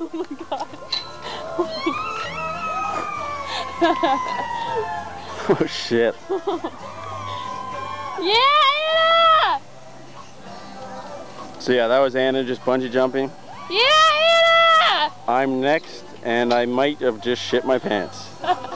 Oh my god. Oh shit. Yeah, Anna! So yeah, that was Anna just bungee jumping. Yeah, Anna! I'm next, and I might have just shit my pants.